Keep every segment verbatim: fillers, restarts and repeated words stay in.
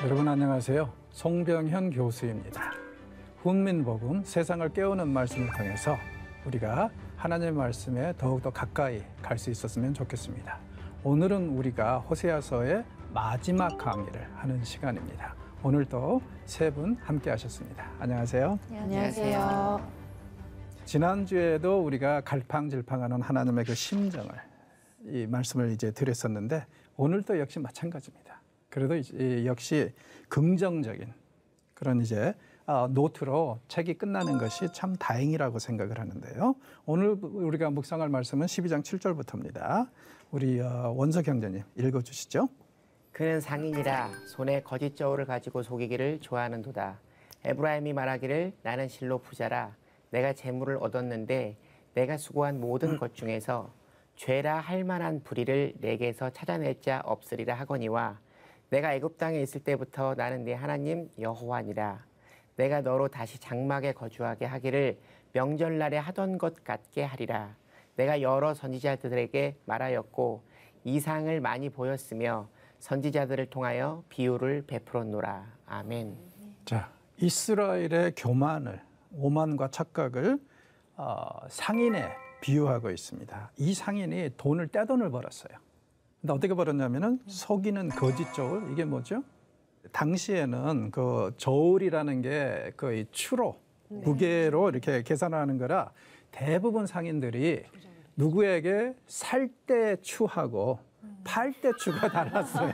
여러분 안녕하세요. 송병현 교수입니다. 훈민복음 세상을 깨우는 말씀을 통해서 우리가 하나님의 말씀에 더욱더 가까이 갈 수 있었으면 좋겠습니다. 오늘은 우리가 호세아서의 마지막 강의를 하는 시간입니다. 오늘도 세 분 함께 하셨습니다. 안녕하세요. 안녕하세요. 지난주에도 우리가 갈팡질팡하는 하나님의 그 심정을 이 말씀을 이제 드렸었는데 오늘도 역시 마찬가지입니다. 그래도 이제 역시 긍정적인 그런 이제 노트로 책이 끝나는 것이 참 다행이라고 생각을 하는데요. 오늘 우리가 묵상할 말씀은 십이 장 칠 절부터입니다. 우리 원석 형제님 읽어주시죠. 그는 상인이라 손에 거짓 저울을 가지고 속이기를 좋아하는도다. 에브라임이 말하기를 나는 실로 부자라 내가 재물을 얻었는데 내가 수고한 모든 것 중에서 죄라 할 만한 불의를 내게서 찾아낼 자 없으리라 하거니와 내가 애굽 땅에 있을 때부터 나는 네 하나님 여호와니라. 내가 너로 다시 장막에 거주하게 하기를 명절날에 하던 것 같게 하리라. 내가 여러 선지자들에게 말하였고 이상을 많이 보였으며 선지자들을 통하여 비유를 베풀었노라. 아멘. 자, 이스라엘의 교만을, 오만과 착각을 어, 상인에 비유하고 있습니다. 이 상인이 돈을 떼돈을 벌었어요. 근데 어떻게 벌었냐면은 속이는 거짓 저울, 이게 뭐죠? 당시에는 그 저울이라는 게 거의 추로, 무게로 이렇게 계산하는 거라 대부분 상인들이 누구에게 살 때 추하고 팔 때 추가 달랐어요.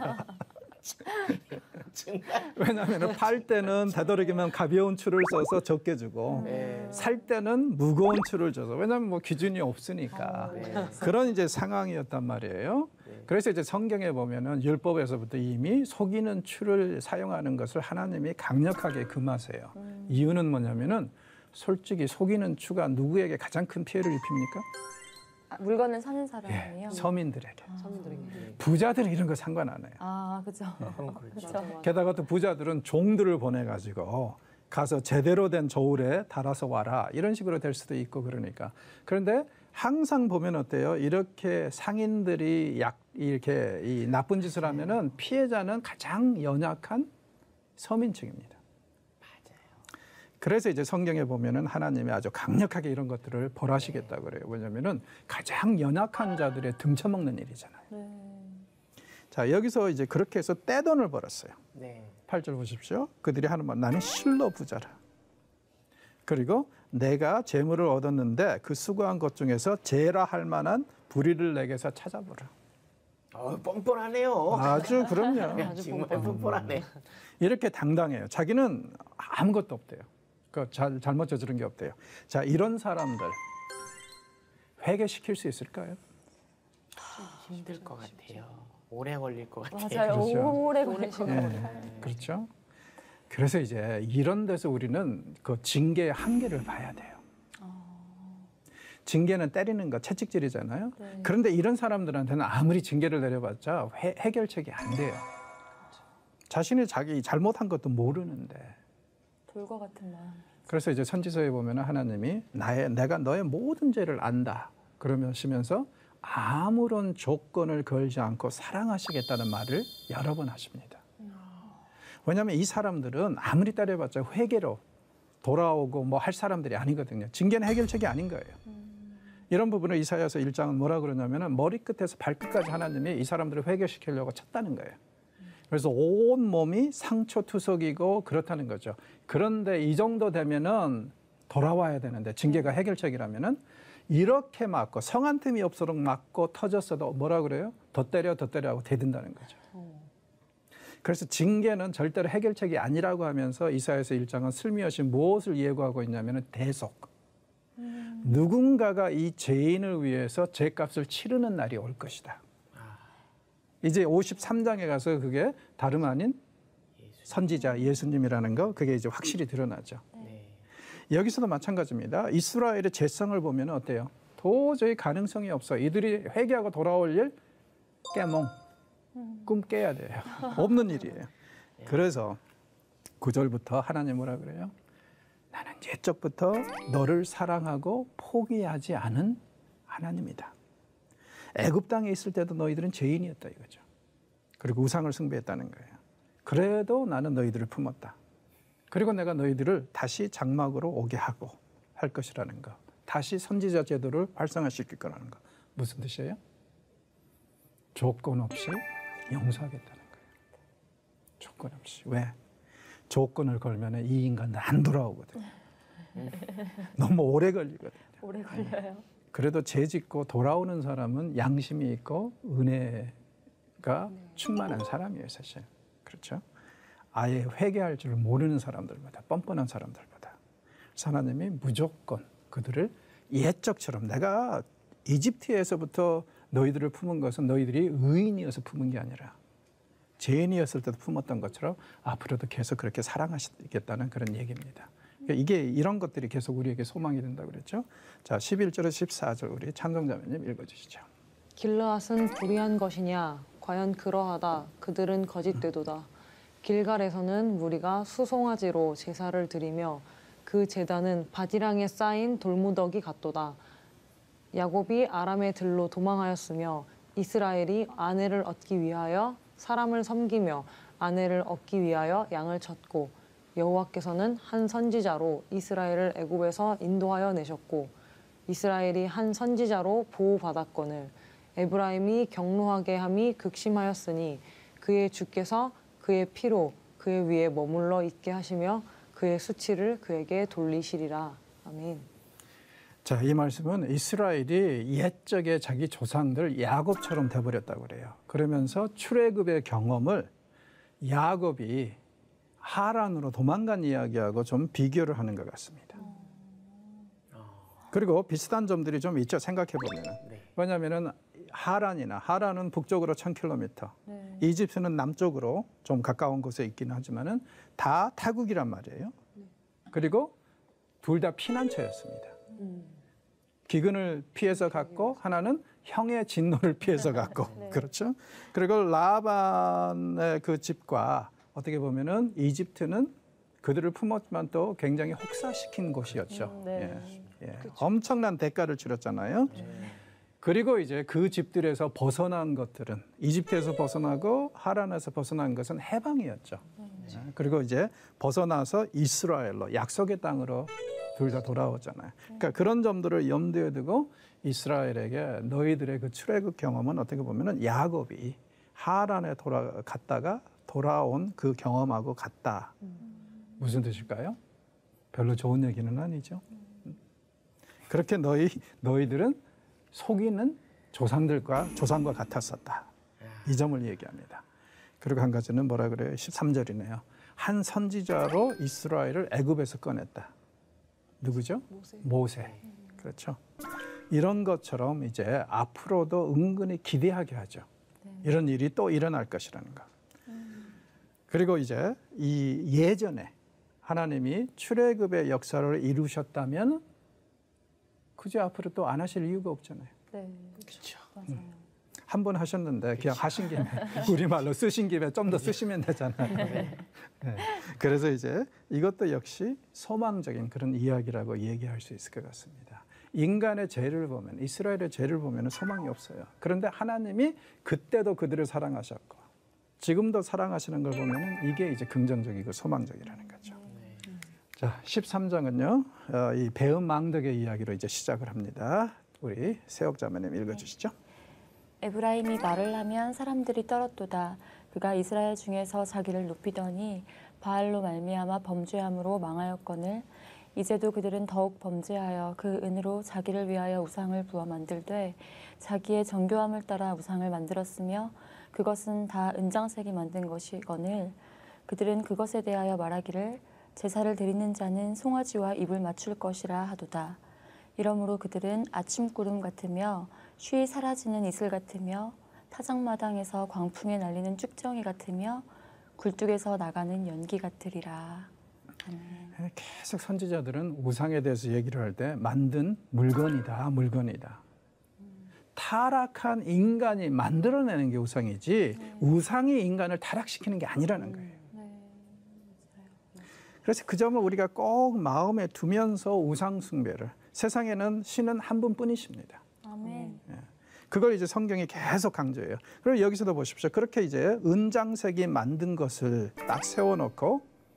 왜냐하면 팔 때는 되도록이면 가벼운 추를 써서 적게 주고 네. 살 때는 무거운 추를 줘서 왜냐하면 뭐 기준이 없으니까 아, 네. 그런 이제 상황이었단 말이에요. 네. 그래서 이제 성경에 보면은 율법에서부터 이미 속이는 추를 사용하는 것을 하나님이 강력하게 금하세요. 음. 이유는 뭐냐면은 솔직히 속이는 추가 누구에게 가장 큰 피해를 입힙니까? 물건을 사는 사람이에요? 예, 서민들에게. 아, 서민들에게. 부자들은 이런 거 상관 안 해요. 아, 그렇죠. 네. 그렇죠. 게다가 또 부자들은 종들을 보내가지고 가서 제대로 된 저울에 달아서 와라 이런 식으로 될 수도 있고 그러니까. 그런데 항상 보면 어때요? 이렇게 상인들이 약 이렇게 이 나쁜 짓을 하면은 피해자는 가장 연약한 서민층입니다. 그래서 이제 성경에 보면은 하나님이 아주 강력하게 이런 것들을 벌하시겠다고 그래요. 왜냐면은 가장 연약한 자들의 등쳐먹는 일이잖아요. 네. 자, 여기서 이제 그렇게 해서 떼돈을 벌었어요. 네. 팔 절 보십시오. 그들이 하는 말, 나는 실로 부자라. 그리고 내가 재물을 얻었는데 그 수고한 것 중에서 죄라 할 만한 불의를 내게서 찾아보라. 어, 뻔뻔하네요. 아주 그럼요. 아주 정말 뻔뻔하네. 이렇게 당당해요. 자기는 아무것도 없대요. 그 잘, 잘못 저지른 게 없대요. 자, 이런 사람들 회개시킬 수 있을까요? 힘들 것 같아요. 오래 걸릴 것 같아요. 맞아요. 그렇죠. 오래 걸리시는 것 네, 같아요. 그렇죠. 그래서 이제 이런 데서 우리는 그 징계의 한계를 봐야 돼요. 징계는 때리는 거 채찍질이잖아요. 네. 그런데 이런 사람들한테는 아무리 징계를 내려봤자 해, 해결책이 안 돼요. 그렇죠. 자신이 자기 잘못한 것도 모르는데. 돌과 같은 마음. 그래서 이제 선지서에 보면 하나님이 나의 내가 너의 모든 죄를 안다 그러면서 아무런 조건을 걸지 않고 사랑하시겠다는 말을 여러 번 하십니다. 왜냐하면 이 사람들은 아무리 때려봤자 회개로 돌아오고 뭐 할 사람들이 아니거든요. 징계는 해결책이 아닌 거예요. 음. 이런 부분을 이사야서 일 장은 뭐라 그러냐면은 머리끝에서 발끝까지 하나님이 이 사람들을 회개시키려고 쳤다는 거예요. 그래서 온 몸이 상처투석이고 그렇다는 거죠. 그런데 이 정도 되면은 돌아와야 되는데 징계가 해결책이라면은 이렇게 맞고 성한 틈이 없도록 맞고 터졌어도 뭐라 그래요? 더 때려 더 때려 하고 대든다는 거죠. 그래서 징계는 절대로 해결책이 아니라고 하면서 이사야서 일 장은 슬며시 무엇을 예고하고 있냐면은 대속. 음. 누군가가 이 죄인을 위해서 죄값을 치르는 날이 올 것이다. 이제 오십삼 장에 가서 그게 다름 아닌 선지자 예수님이라는 거 그게 이제 확실히 드러나죠. 네. 여기서도 마찬가지입니다. 이스라엘의 죄성을 보면 어때요? 도저히 가능성이 없어. 이들이 회개하고 돌아올 일 깨몽. 꿈 깨야 돼요. 없는 일이에요. 그래서 구 절부터 하나님 뭐라 그래요? 나는 옛적부터 너를 사랑하고 포기하지 않은 하나님이다. 애굽 땅에 있을 때도 너희들은 죄인이었다 이거죠. 그리고 우상을 숭배했다는 거예요. 그래도 나는 너희들을 품었다. 그리고 내가 너희들을 다시 장막으로 오게 하고 할 것이라는 거. 다시 선지자 제도를 활성화시킬 거라는 거. 무슨 뜻이에요? 조건 없이 용서하겠다는 거예요. 조건 없이. 왜? 조건을 걸면 이 인간들 안 돌아오거든요. 너무 오래 걸리거든요. 오래 걸려요. 그래도 죄 짓고 돌아오는 사람은 양심이 있고 은혜가 충만한 사람이에요, 사실. 그렇죠? 아예 회개할 줄 모르는 사람들보다, 뻔뻔한 사람들보다. 그래서 하나님이 무조건 그들을 옛적처럼, 내가 이집트에서부터 너희들을 품은 것은 너희들이 의인이어서 품은 게 아니라 죄인이었을 때도 품었던 것처럼 앞으로도 계속 그렇게 사랑하시겠다는 그런 얘기입니다. 그러니까 이게 이런 것들이 계속 우리에게 소망이 된다고 그랬죠. 자, 십일 절에서 십사 절 우리 찬송자매님 읽어주시죠. 길르앗은 불의한 것이냐? 과연 그러하다. 그들은 거짓되도다. 길갈에서는 무리가 수송아지로 제사를 드리며 그 제단은 바디랑에 쌓인 돌무더기 같도다. 야곱이 아람의 들로 도망하였으며 이스라엘이 아내를 얻기 위하여 사람을 섬기며 아내를 얻기 위하여 양을 쳤고 여호와께서는 한 선지자로 이스라엘을 애굽에서 인도하여 내셨고 이스라엘이 한 선지자로 보호받았거늘 에브라임이 경노하게 함이 극심하였으니 그의 주께서 그의 피로 그의 위에 머물러 있게 하시며 그의 수치를 그에게 돌리시리라. 아멘. 자, 이 말씀은 이스라엘이 옛적에 자기 조상들 야곱처럼 돼버렸다고 그래요. 그러면서 출애굽의 경험을 야곱이 하란으로 도망간 이야기하고 좀 비교를 하는 것 같습니다. 그리고 비슷한 점들이 좀 있죠. 생각해 보면. 네. 왜냐하면은 하란이나 하란은 북쪽으로 천 킬로미터, 네. 이집트는 남쪽으로 좀 가까운 곳에 있기는 하지만은 다 타국이란 말이에요. 그리고 둘 다 피난처였습니다. 기근을 피해서 갔고 하나는 형의 진노를 피해서 갔고 네. 그렇죠. 그리고 라반의 그 집과 어떻게 보면은 이집트는 그들을 품었지만 또 굉장히 혹사시킨 곳이었죠. 음, 네. 예, 예. 엄청난 대가를 치렀잖아요. 그리고 이제 그 집들에서 벗어난 것들은 이집트에서 벗어나고 하란에서 벗어난 것은 해방이었죠. 예, 그리고 이제 벗어나서 이스라엘로 약속의 땅으로 둘 다 돌아오잖아요. 그러니까 그런 점들을 염두에 두고 이스라엘에게 너희들의 그 출애굽 경험은 어떻게 보면은 야곱이 하란에 돌아갔다가 돌아온 그 경험하고 같다. 무슨 뜻일까요? 별로 좋은 얘기는 아니죠. 그렇게 너희 너희들은 속이는 조상들과 조상과 같았었다. 이 점을 얘기합니다. 그리고 한 가지는 뭐라 그래요? 십삼 절이네요. 한 선지자로 이스라엘을 애굽에서 꺼냈다. 누구죠? 모세. 모세. 그렇죠. 이런 것처럼 이제 앞으로도 은근히 기대하게 하죠. 이런 일이 또 일어날 것이라는 거. 그리고 이제 이 예전에 하나님이 출애굽의 역사를 이루셨다면 굳이 앞으로 또 안 하실 이유가 없잖아요. 네. 그렇죠. 맞아요. 한 번 하셨는데 그냥 하신 김에 우리말로 쓰신 김에 좀 더 쓰시면 되잖아요. 네. 그래서 이제 이것도 역시 소망적인 그런 이야기라고 얘기할 수 있을 것 같습니다. 인간의 죄를 보면 이스라엘의 죄를 보면 소망이 없어요. 그런데 하나님이 그때도 그들을 사랑하셨고 지금도 사랑하시는 걸 보면 이게 이제 긍정적이고 소망적이라는 거죠. 자, 십삼 장은요. 어, 이 배은망덕의 이야기로 이제 시작을 합니다. 우리 세옥자매님 읽어주시죠. 에브라임이 말을 하면 사람들이 떨었도다. 그가 이스라엘 중에서 자기를 높이더니 바알로 말미암아 범죄함으로 망하였거늘 이제도 그들은 더욱 범죄하여 그 은으로 자기를 위하여 우상을 부어 만들되 자기의 정교함을 따라 우상을 만들었으며 그것은 다 은장색이 만든 것이거늘 그들은 그것에 대하여 말하기를 제사를 드리는 자는 송아지와 입을 맞출 것이라 하도다. 이러므로 그들은 아침구름 같으며 쉬이 사라지는 이슬 같으며 타작마당에서 광풍에 날리는 쭉정이 같으며 굴뚝에서 나가는 연기 같으리라. 아멘. 계속 선지자들은 우상에 대해서 얘기를 할 때 만든 물건이다, 물건이다. 타락한 인간이 만들어내는 게 우상이지 네. 우상이 인간을 타락시키는 게 아니라는 거예요. 네. 그래서 그 점을 우리가 꼭 마음에 두면서 우상 숭배를 세상에는 신은 한 분뿐이십니다. 아멘. 그걸 이제 성경이 계속 강조해요. 그리고 여기서도 보십시오. 그렇게 이제 은장색이 만든 것을 딱 세워놓고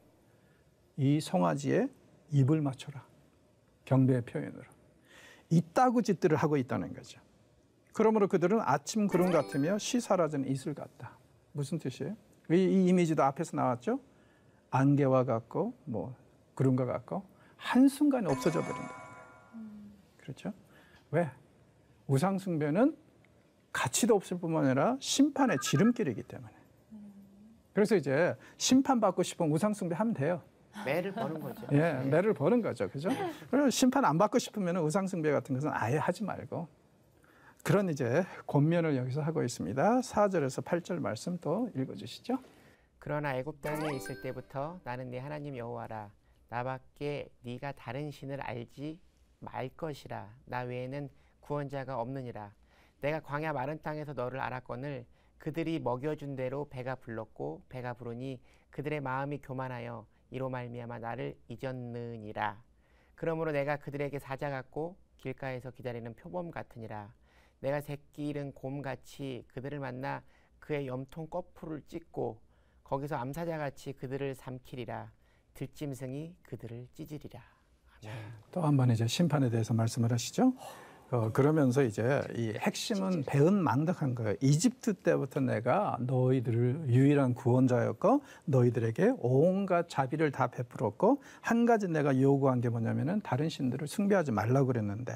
이 송아지에 입을 맞춰라. 경배의 표현으로. 이따구 짓들을 하고 있다는 거죠. 그러므로 그들은 아침 구름 같으며 쉬 사라진 이슬 같다. 무슨 뜻이에요? 이, 이 이미지도 앞에서 나왔죠. 안개와 같고 뭐 구름과 같고 한순간에 없어져 버린다는 거예요. 그렇죠? 왜? 우상 숭배는 가치도 없을 뿐만 아니라 심판의 지름길이기 때문에. 그래서 이제 심판받고 싶으면 우상 숭배하면 돼요. 매를 버는 거죠. 예, 매를 버는 거죠. 그죠? 그리고 심판 안 받고 싶으면 우상 숭배 같은 것은 아예 하지 말고. 그런 이제 권면을 여기서 하고 있습니다. 사 절에서 팔 절 말씀 또 읽어 주시죠. 그러나 애굽 땅에 있을 때부터 나는 네 하나님 여호와라. 나밖에 네가 다른 신을 알지 말 것이라. 나 외에는 구원자가 없느니라. 내가 광야 마른 땅에서 너를 알았거늘 그들이 먹여준 대로 배가 불렀고 배가 부르니 그들의 마음이 교만하여 이로 말미암아 나를 잊었느니라. 그러므로 내가 그들에게 사자 같고 길가에서 기다리는 표범 같으니라. 내가 새끼 잃은 곰같이 그들을 만나 그의 염통 거풀을 찢고 거기서 암사자같이 그들을 삼키리라. 들짐승이 그들을 찢으리라. 또 한 번 이제 심판에 대해서 말씀을 하시죠. 어, 그러면서 이제 이 핵심은 배은 망덕한 거예요. 이집트 때부터 내가 너희들을 유일한 구원자였고 너희들에게 온갖 자비를 다 베풀었고 한 가지 내가 요구한 게 뭐냐면은 다른 신들을 숭배하지 말라고 그랬는데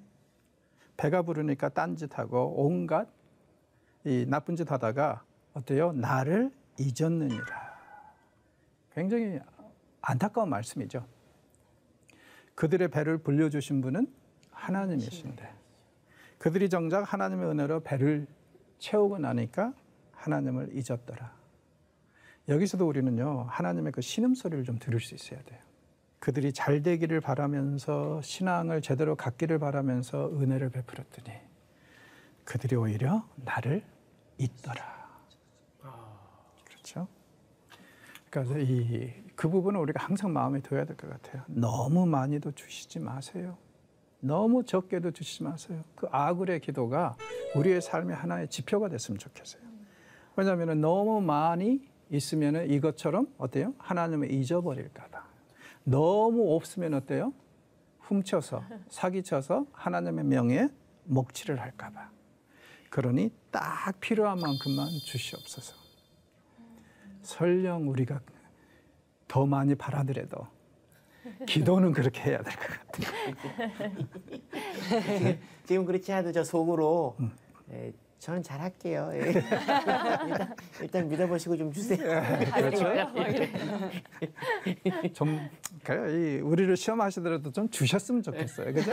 배가 부르니까 딴짓하고 온갖 이 나쁜 짓 하다가 어때요? 나를 잊었느니라. 굉장히 안타까운 말씀이죠. 그들의 배를 불려주신 분은 하나님이신데 그들이 정작 하나님의 은혜로 배를 채우고 나니까 하나님을 잊었더라. 여기서도 우리는요 하나님의 그 신음소리를 좀 들을 수 있어야 돼요. 그들이 잘 되기를 바라면서 신앙을 제대로 갖기를 바라면서 은혜를 베풀었더니 그들이 오히려 나를 잊더라. 그렇죠? 그러니까 이, 그 부분은 우리가 항상 마음에 둬야 될 것 같아요. 너무 많이도 주시지 마세요. 너무 적게도 주시지 마세요. 그 아굴의 기도가 우리의 삶의 하나의 지표가 됐으면 좋겠어요. 왜냐하면 너무 많이 있으면 이것처럼 어때요? 하나님을 잊어버릴까 봐. 너무 없으면 어때요? 훔쳐서 사기쳐서 하나님의 명예에 먹칠을 할까 봐. 그러니 딱 필요한 만큼만 주시옵소서. 설령 우리가 더 많이 바라더라도 기도는 그렇게 해야 될 것 같아요. 지금 그렇지 않아도 저 속으로 음. 예, 저는 잘할게요. 예. 일단, 일단 믿어보시고 좀 주세요. 그렇죠? 좀 그래, 이 우리를 시험하시더라도 좀 주셨으면 좋겠어요. 그죠?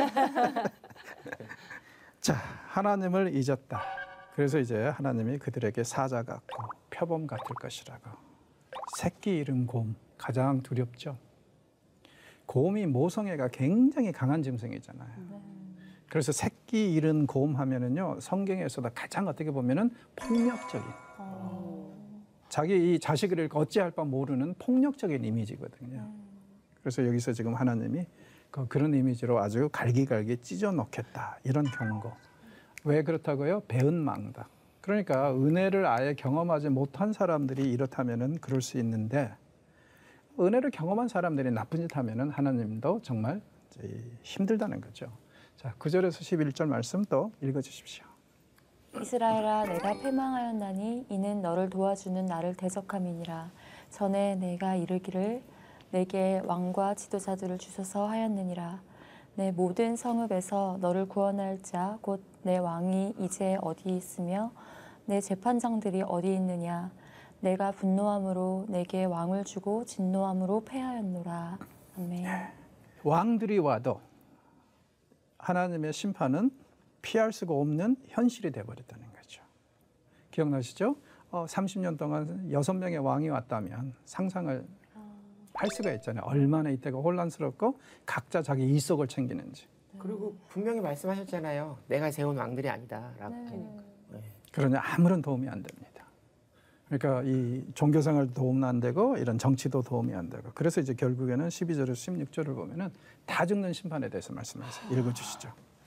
자, 하나님을 잊었다. 그래서 이제 하나님이 그들에게 사자 같고 표범 같을 것이라고. 새끼 잃은 곰 가장 두렵죠. 곰이 모성애가 굉장히 강한 짐승이잖아요. 네. 그래서 새끼 잃은 곰 하면은요 성경에서도 가장 어떻게 보면은 폭력적인 오. 자기 이 자식을 어찌할 바 모르는 폭력적인 이미지거든요. 음. 그래서 여기서 지금 하나님이 그 그런 이미지로 아주 갈기갈기 찢어 놓겠다 이런 경고. 왜 그렇다고요? 배은망덕. 그러니까 은혜를 아예 경험하지 못한 사람들이 이렇다면은 그럴 수 있는데 은혜를 경험한 사람들이 나쁜 짓 하면은 하나님도 정말 힘들다는 거죠. 자, 구 절에서 십일 절 말씀 또 읽어 주십시오. 이스라엘아 내가 패망하였나니 이는 너를 도와주는 나를 대적함이니라. 전에 내가 이르기를 내게 왕과 지도자들을 주소서 하였느니라. 내 모든 성읍에서 너를 구원할 자 곧 내 왕이 이제 어디 있으며 내 재판장들이 어디 있느냐. 내가 분노함으로 내게 왕을 주고 진노함으로 패하였노라. 아멘. 왕들이 와도 하나님의 심판은 피할 수가 없는 현실이 되어버렸다는 거죠. 기억나시죠? 어, 삼십 년 동안 여섯 명의 왕이 왔다면 상상을 할 수가 있잖아요. 얼마나 이때가 혼란스럽고 각자 자기 이속을 챙기는지. 그리고 분명히 말씀하셨잖아요. 내가 세운 왕들이 아니다라고. 네. 네. 그러니 아무런 도움이 안 됩니다. 그러니까 이 종교생활도 도움도 안 되고 이런 정치도 도움이 안 되고 그래서 이제 결국에는 십이 절에서 십육 절을 보면은 다 죽는 심판에 대해서 말씀하세요. 읽어주시죠.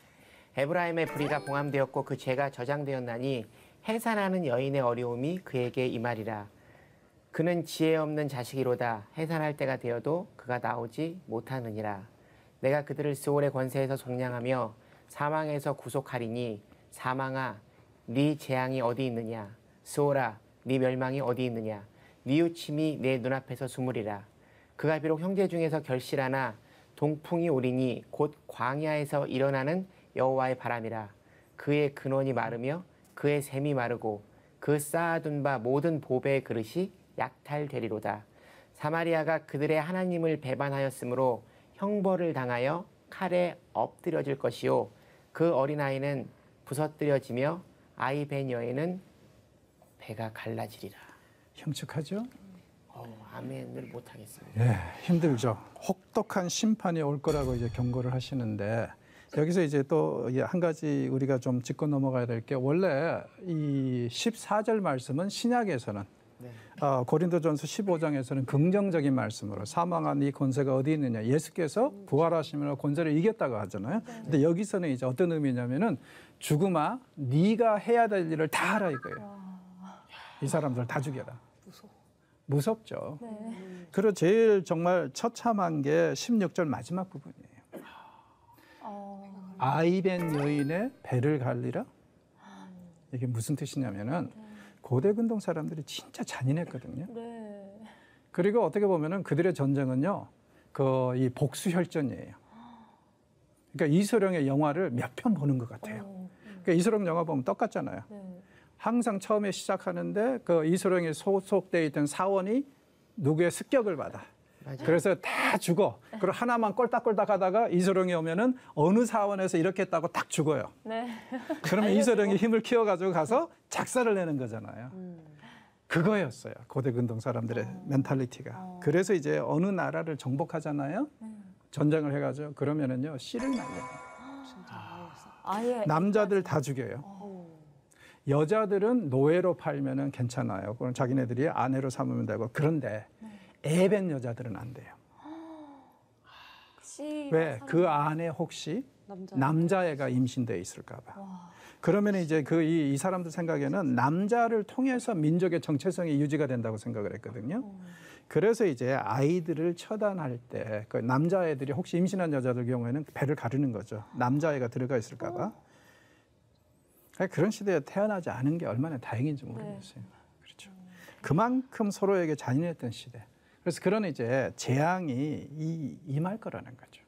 에브라임의 불의가 봉함되었고 그 죄가 저장되었나니 해산하는 여인의 어려움이 그에게 임하리라. 그는 지혜 없는 자식이로다. 해산할 때가 되어도 그가 나오지 못하느니라. 내가 그들을 스올의 권세에서 속량하며 사망에서 구속하리니 사망아 네 재앙이 어디 있느냐. 스올아 네 멸망이 어디 있느냐. 뉘우침이 내 눈앞에서 숨으리라. 그가 비록 형제 중에서 결실하나 동풍이 오리니 곧 광야에서 일어나는 여호와의 바람이라. 그의 근원이 마르며 그의 샘이 마르고 그 쌓아둔 바 모든 보배의 그릇이 약탈되리로다. 사마리아가 그들의 하나님을 배반하였으므로 형벌을 당하여 칼에 엎드려질 것이요 그 어린아이는 부서뜨려지며 아이 벤 여인은 배가 갈라지리라. 형측하죠? 어, 아멘을 못하겠습니다. 예, 힘들죠. 혹독한 심판이 올 거라고 이제 경고를 하시는데 여기서 이제 또 한 가지 우리가 좀 짚고 넘어가야 될 게 원래 이 십사 절 말씀은 신약에서는 네. 어, 고린도전서 십오 장에서는 긍정적인 말씀으로 사망한 이 권세가 어디 있느냐. 예수께서 부활하시면 권세를 이겼다고 하잖아요. 근데 여기서는 이제 어떤 의미냐면은 죽음아 네가 해야 될 일을 다 하라 이거예요. 이 사람들 다 죽여라. 무서워. 무섭죠. 네. 그리고 제일 정말 처참한 게 십육 절 마지막 부분이에요. 어, 아이벤 여인의 배를 갈리라? 이게 무슨 뜻이냐면은 고대 근동 사람들이 진짜 잔인했거든요. 네. 그리고 어떻게 보면은 그들의 전쟁은요, 그 이 복수 혈전이에요. 그러니까 이소룡의 영화를 몇 편 보는 것 같아요. 어, 그러니까 이소룡 영화 보면 똑같잖아요. 네. 항상 처음에 시작하는데 그 이소룡에 소속돼 있던 사원이 누구의 습격을 받아. 맞아요. 그래서 다 죽어. 그리고 하나만 꼴딱꼴딱 하다가 이소룡이 오면은 어느 사원에서 이렇게 했다고 딱 죽어요. 네. 그러면 이소룡이 힘을 키워가지고 가서 작사를 내는 거잖아요. 그거였어요. 고대 근동 사람들의 멘탈리티가. 어. 그래서 이제 어느 나라를 정복하잖아요. 네. 전쟁을 해가지고 그러면은요 씨를 날려요. 아예 남자들 다 죽여요. 어. 여자들은 노예로 팔면은 괜찮아요. 그럼 자기네들이 아내로 삼으면 되고. 그런데 애벤 여자들은 안 돼요. 씨. 왜? 그 안에 혹시 남자. 남자애가 임신돼 있을까봐. 와. 그러면 이제 그 이 이 사람들 생각에는 남자를 통해서 민족의 정체성이 유지가 된다고 생각을 했거든요. 그래서 이제 아이들을 처단할 때 그 남자애들이 혹시 임신한 여자들 경우에는 배를 가르는 거죠. 남자애가 들어가 있을까봐. 그런 시대에 태어나지 않은 게 얼마나 다행인지 모르겠어요. 그렇죠. 그만큼 서로에게 잔인했던 시대. 그래서 그런 이제 재앙이 이, 임할 거라는 거죠.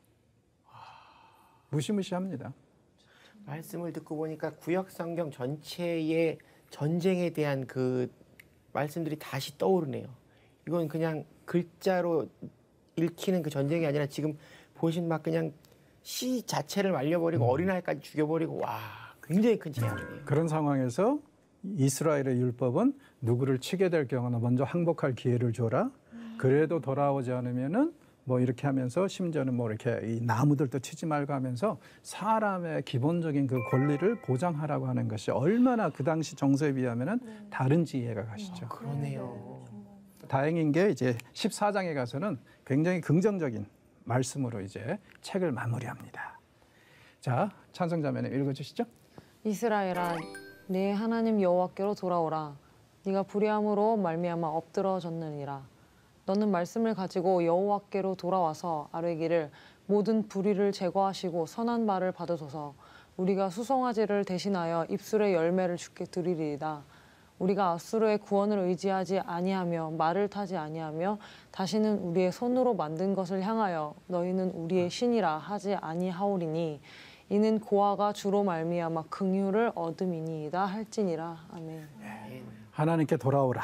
무시무시합니다. 말씀을 듣고 보니까 구약 성경 전체의 전쟁에 대한 그 말씀들이 다시 떠오르네요. 이건 그냥 글자로 읽히는 그 전쟁이 아니라 지금 보신 막 그냥 시 자체를 말려버리고 음. 어린아이까지 죽여버리고 와 굉장히 큰 재앙이네요. 그런 상황에서 이스라엘의 율법은 누구를 치게 될 경우는 먼저 항복할 기회를 줘라. 그래도 돌아오지 않으면은 뭐 이렇게 하면서 심지어는 뭐 이렇게 이 나무들도 치지 말고 하면서 사람의 기본적인 그 권리를 보장하라고 하는 것이 얼마나 그 당시 정서에 비하면은 다른지 이해가 가시죠. 그러네요. 다행인 게 이제 십사 장에 가서는 굉장히 긍정적인 말씀으로 이제 책을 마무리합니다. 자, 찬송자매님 읽어주시죠. 이스라엘아, 네 하나님 여호와께로 돌아오라. 네가 불의함으로 말미암아 엎드러졌느니라. 너는 말씀을 가지고 여호와께로 돌아와서 아뢰기를 모든 불의를 제거하시고 선한 말을 받으소서. 우리가 수송아지를 대신하여 입술의 열매를 주께 드리리이다. 우리가 아수르의 구원을 의지하지 아니하며 말을 타지 아니하며 다시는 우리의 손으로 만든 것을 향하여 너희는 우리의 신이라 하지 아니하오리니 이는 고아가 주로 말미암아 긍휼을 얻음이니이다 할지니라. 아멘. 하나님께 돌아오라.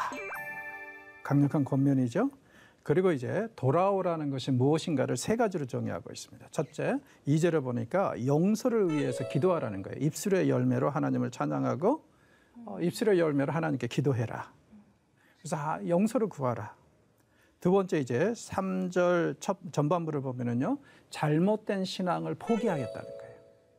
강력한 권면이죠. 그리고 이제 돌아오라는 것이 무엇인가를 세 가지로 정의하고 있습니다. 첫째, 이 절을 보니까 용서를 위해서 기도하라는 거예요. 입술의 열매로 하나님을 찬양하고 어, 입술의 열매로 하나님께 기도해라. 그래서 아, 용서를 구하라. 두 번째 이제 삼 절 첫 전반부를 보면은요. 잘못된 신앙을 포기하겠다는 거예요.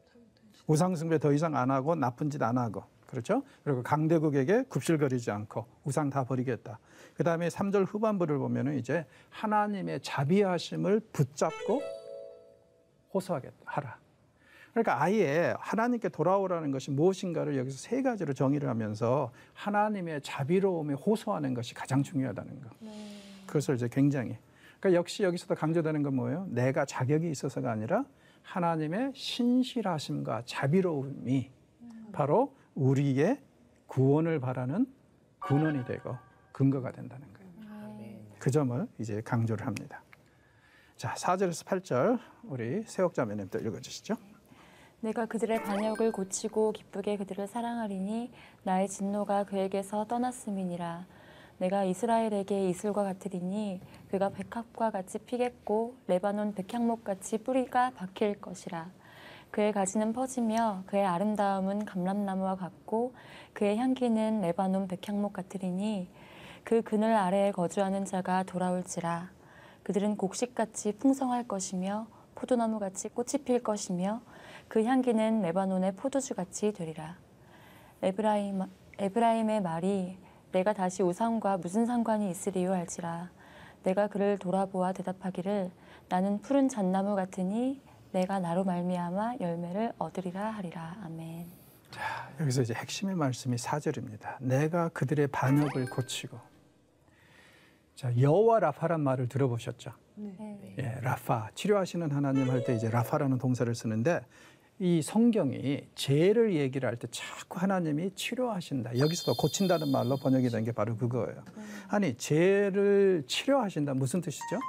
우상숭배 더 이상 안 하고 나쁜 짓 안 하고. 그렇죠? 그리고 강대국에게 굽실거리지 않고 우상 다 버리겠다. 그 다음에 삼 절 후반부를 보면은 이제 하나님의 자비하심을 붙잡고 호소하겠다. 하라. 그러니까 아예 하나님께 돌아오라는 것이 무엇인가를 여기서 세 가지로 정의를 하면서 하나님의 자비로움에 호소하는 것이 가장 중요하다는 것. 그것을 이제 굉장히. 그러니까 역시 여기서도 강조되는 건 뭐예요? 내가 자격이 있어서가 아니라 하나님의 신실하심과 자비로움이 바로 우리의 구원을 바라는 근원이 되고 근거가 된다는 거예요. 그 점을 이제 강조를 합니다. 자, 사 절에서 팔 절 우리 세옥자매님 또 읽어주시죠. 내가 그들의 반역을 고치고 기쁘게 그들을 사랑하리니 나의 진노가 그에게서 떠났음이니라. 내가 이스라엘에게 이슬과 같으리니 그가 백합과 같이 피겠고 레바논 백향목같이 뿌리가 박힐 것이라. 그의 가지는 퍼지며 그의 아름다움은 감람나무와 같고 그의 향기는 레바논 백향목 같으리니 그 그늘 아래에 거주하는 자가 돌아올지라. 그들은 곡식같이 풍성할 것이며 포도나무같이 꽃이 필 것이며 그 향기는 레바논의 포도주같이 되리라. 에브라임, 에브라임의 말이 내가 다시 우상과 무슨 상관이 있으리요 할지라. 내가 그를 돌아보아 대답하기를 나는 푸른 잣나무 같으니 내가 나로 말미암아 열매를 얻으리라 하리라. 아멘. 자, 여기서 이제 핵심의 말씀이 사 절입니다. 내가 그들의 반역을 고치고. 자, 여호와 라파란 말을 들어보셨죠? 네. 예, 라파, 치료하시는 하나님 할 때 이제 라파라는 동사를 쓰는데 이 성경이 죄를 얘기를 할 때 자꾸 하나님이 치료하신다. 여기서도 고친다는 말로 번역이 된 게 바로 그거예요. 아니, 죄를 치료하신다. 무슨 뜻이죠?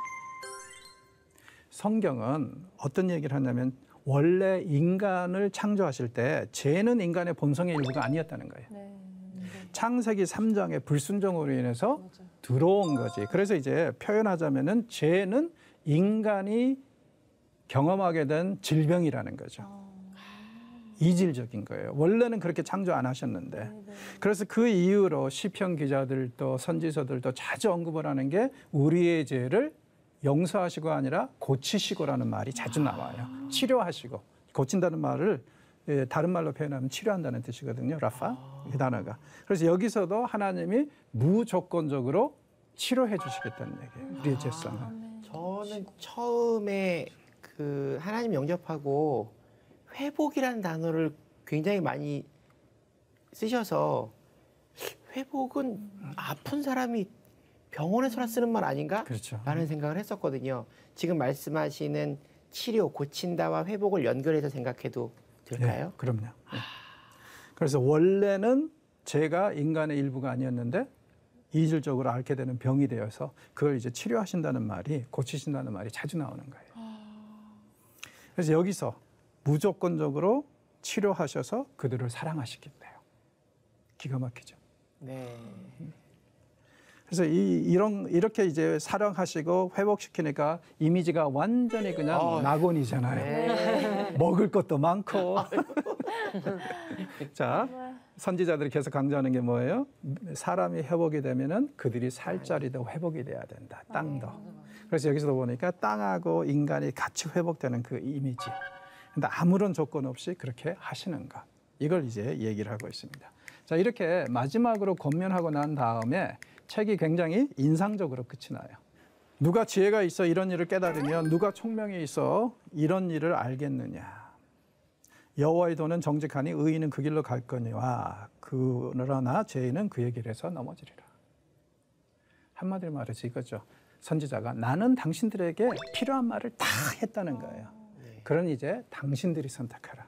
성경은 어떤 얘기를 하냐면 원래 인간을 창조하실 때 죄는 인간의 본성의 일부가 아니었다는 거예요. 네. 창세기 삼 장의 불순종으로 인해서 들어온 거지. 그래서 이제 표현하자면은 죄는 인간이 경험하게 된 질병이라는 거죠. 이질적인 거예요. 원래는 그렇게 창조 안 하셨는데. 그래서 그 이후로 시편 기자들도 선지서들도 자주 언급을 하는 게 우리의 죄를 용서하시고 아니라 고치시고라는 말이 자주 나와요. 치료하시고. 고친다는 말을 다른 말로 표현하면 치료한다는 뜻이거든요. 라파, 이 단어가. 그래서 여기서도 하나님이 무조건적으로 치료해 주시겠다는 얘기예요. 우리의 죄성을. 저는 처음에 그 하나님 영접하고 회복이라는 단어를 굉장히 많이 쓰셔서 회복은 아픈 사람이 병원에서나 쓰는 말 아닌가? 그렇죠. 라는 생각을 했었거든요. 지금 말씀하시는 치료, 고친다와 회복을 연결해서 생각해도 될까요? 네, 그럼요. 네. 그래서 원래는 죄가 인간의 일부가 아니었는데 이질적으로 앓게 되는 병이 되어서 그걸 이제 치료하신다는 말이, 고치신다는 말이 자주 나오는 거예요. 그래서 여기서 무조건적으로 치료하셔서 그들을 사랑하시겠대요. 기가 막히죠. 네. 그래서 이, 이런, 이렇게 이제 사랑하시고 회복시키니까 이미지가 완전히 그냥 어, 낙원이잖아요. 네. 먹을 것도 많고. 자, 선지자들이 계속 강조하는 게 뭐예요? 사람이 회복이 되면은 그들이 살 자리도 회복이 돼야 된다. 땅도. 그래서 여기서도 보니까 땅하고 인간이 같이 회복되는 그 이미지. 근데 아무런 조건 없이 그렇게 하시는 것. 이걸 이제 얘기를 하고 있습니다. 자, 이렇게 마지막으로 권면하고 난 다음에 책이 굉장히 인상적으로 끝이 나요. 누가 지혜가 있어 이런 일을 깨달으면 누가 총명이 있어 이런 일을 알겠느냐. 여호와의 도는 정직하니 의인은 그 길로 갈 거니와 그러나 죄인은 그의 길에서 넘어지리라. 한마디로 말해서 이거죠. 선지자가 나는 당신들에게 필요한 말을 다 했다는 거예요. 그러니 이제 당신들이 선택하라.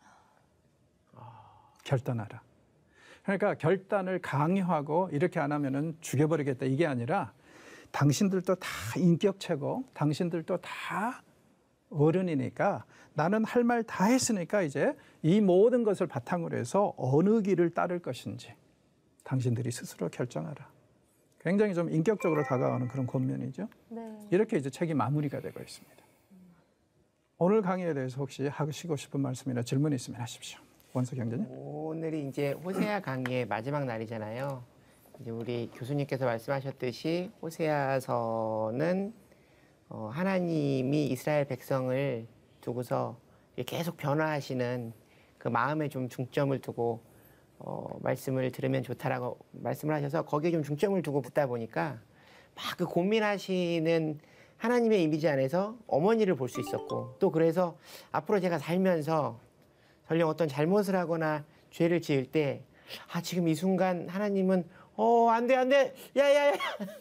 결단하라. 그러니까 결단을 강요하고 이렇게 안 하면은 죽여버리겠다 이게 아니라 당신들도 다 인격체고 당신들도 다 어른이니까 나는 할 말 다 했으니까 이제 이 모든 것을 바탕으로 해서 어느 길을 따를 것인지 당신들이 스스로 결정하라. 굉장히 좀 인격적으로 다가오는 그런 권면이죠. 네. 이렇게 이제 책이 마무리가 되고 있습니다. 오늘 강의에 대해서 혹시 하시고 싶은 말씀이나 질문이 있으면 하십시오. 원석 형제님. 오늘이 이제 호세아 강의의 마지막 날이잖아요. 이제 우리 교수님께서 말씀하셨듯이 호세아서는 어, 하나님이 이스라엘 백성을 두고서 계속 변화하시는 그 마음에 좀 중점을 두고 어, 말씀을 들으면 좋다라고 말씀을 하셔서 거기에 좀 중점을 두고 듣다 보니까 막 그 고민하시는 하나님의 이미지 안에서 어머니를 볼 수 있었고 또 그래서 앞으로 제가 살면서 설령 어떤 잘못을 하거나 죄를 지을 때 아, 지금 이 순간 하나님은 어, 안 돼, 안 돼. 야, 야, 야.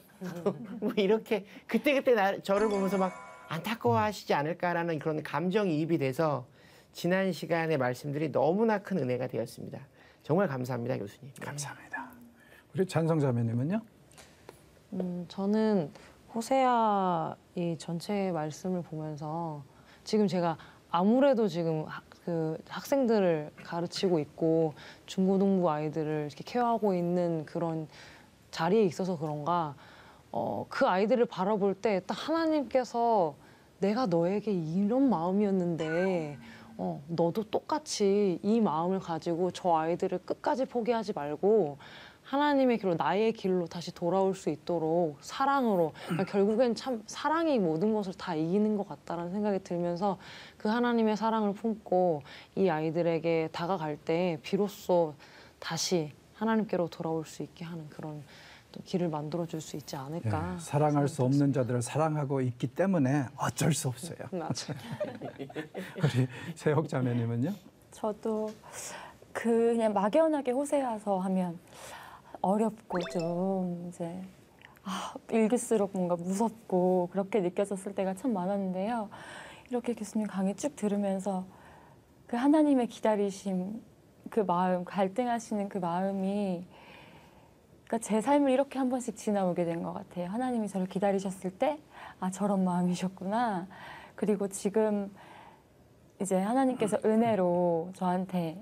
뭐 이렇게 그때그때 나, 저를 보면서 막 안타까워하시지 않을까라는 그런 감정이입이 돼서 지난 시간의 말씀들이 너무나 큰 은혜가 되었습니다. 정말 감사합니다, 교수님. 네. 감사합니다. 우리 찬성자매님은요? 음, 저는 호세아 이 전체 말씀을 보면서 지금 제가 아무래도 지금 학, 그 학생들을 가르치고 있고 중고등부 아이들을 이렇게 케어하고 있는 그런 자리에 있어서 그런가 어, 그 아이들을 바라볼 때 딱 하나님께서 내가 너에게 이런 마음이었는데 어, 너도 똑같이 이 마음을 가지고 저 아이들을 끝까지 포기하지 말고 하나님의 길로 나의 길로 다시 돌아올 수 있도록 사랑으로 그러니까 결국엔 참 사랑이 모든 것을 다 이기는 것 같다라는 생각이 들면서 그 하나님의 사랑을 품고 이 아이들에게 다가갈 때 비로소 다시 하나님께로 돌아올 수 있게 하는 그런 또 길을 만들어줄 수 있지 않을까. 예, 사랑할 수 없는 자들을 사랑하고 있기 때문에 어쩔 수 없어요. 맞아요. 우리 세혁자매님은요? 저도 그 그냥 막연하게 호세아서 하면 어렵고 좀 이제 아, 읽을수록 뭔가 무섭고 그렇게 느껴졌을 때가 참 많았는데요. 이렇게 교수님 강의 쭉 들으면서 그 하나님의 기다리심, 그 마음, 갈등하시는 그 마음이 그러니까 제 삶을 이렇게 한 번씩 지나오게 된 것 같아요. 하나님이 저를 기다리셨을 때 아, 저런 마음이셨구나. 그리고 지금 이제 하나님께서 은혜로 저한테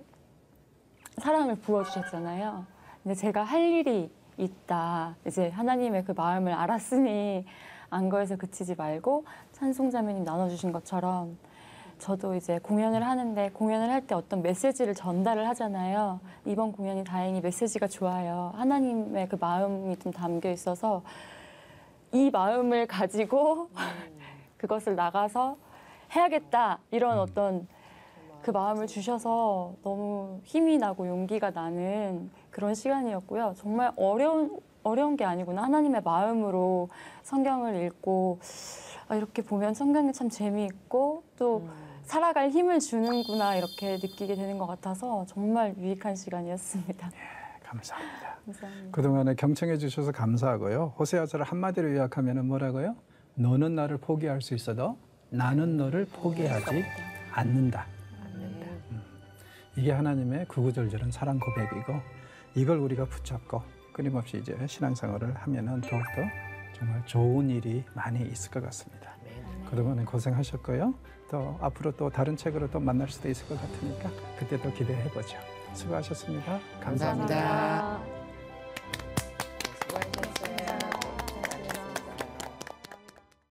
사랑을 부어주셨잖아요. 근데 제가 할 일이 있다. 이제 하나님의 그 마음을 알았으니 안 거에서 그치지 말고 찬송자매님 나눠주신 것처럼 저도 이제 공연을 하는데 공연을 할 때 어떤 메시지를 전달을 하잖아요. 이번 공연이 다행히 메시지가 좋아요. 하나님의 그 마음이 좀 담겨 있어서 이 마음을 가지고 그것을 나가서 해야겠다. 이런 어떤 그 마음을 주셔서 너무 힘이 나고 용기가 나는 그런 시간이었고요. 정말 어려운 어려운 게 아니구나. 하나님의 마음으로 성경을 읽고 아, 이렇게 보면 성경이 참 재미있고 또 음. 살아갈 힘을 주는구나 이렇게 느끼게 되는 것 같아서 정말 유익한 시간이었습니다. 예, 감사합니다. 감사합니다. 그동안에 경청해 주셔서 감사하고요. 호세아서를 한마디로 요약하면 뭐라고요? 너는 나를 포기할 수 있어도 나는 너를 포기하지 않는다. 음. 이게 하나님의 구구절절한 사랑 고백이고 이걸 우리가 붙잡고 끊임없이 이제 신앙생활을 하면은 더욱더 정말 좋은 일이 많이 있을 것 같습니다. 그동안에 고생하셨고요. 또 앞으로 또 다른 책으로 또 만날 수도 있을 것 같으니까 그때 또 기대해 보죠. 수고하셨습니다. 감사합니다. 감사합니다.